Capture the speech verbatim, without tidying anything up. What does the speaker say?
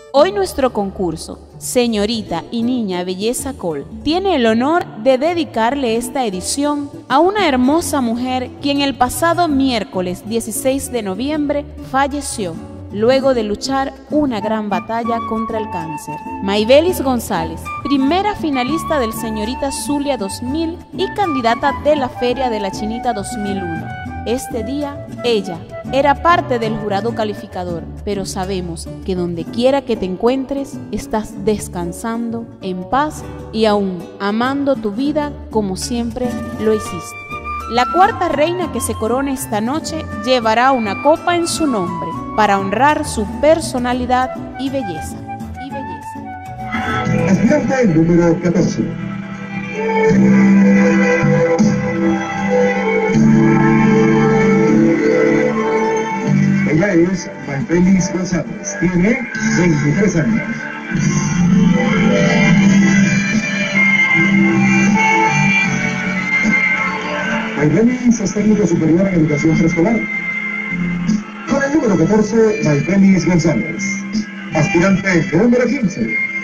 Hoy nuestro concurso, Señorita y Niña Belleza Col, tiene el honor de dedicarle esta edición a una hermosa mujer quien el pasado miércoles dieciséis de noviembre falleció luego de luchar una gran batalla contra el cáncer. Maybelis González, primera finalista del Señorita Zulia dos mil y candidata de la Feria de la Chinita dos mil uno. Este día, ella era parte del jurado calificador, pero sabemos que donde quiera que te encuentres, estás descansando en paz y aún amando tu vida como siempre lo hiciste. La cuarta reina que se corona esta noche llevará una copa en su nombre para honrar su personalidad y belleza. Y belleza. Aspirante número catorce. Ella es Maybelis González, tiene veintitrés años. Maybelis es técnico superior en educación preescolar. Con el número catorce, Maybelis González. Aspirante número quince.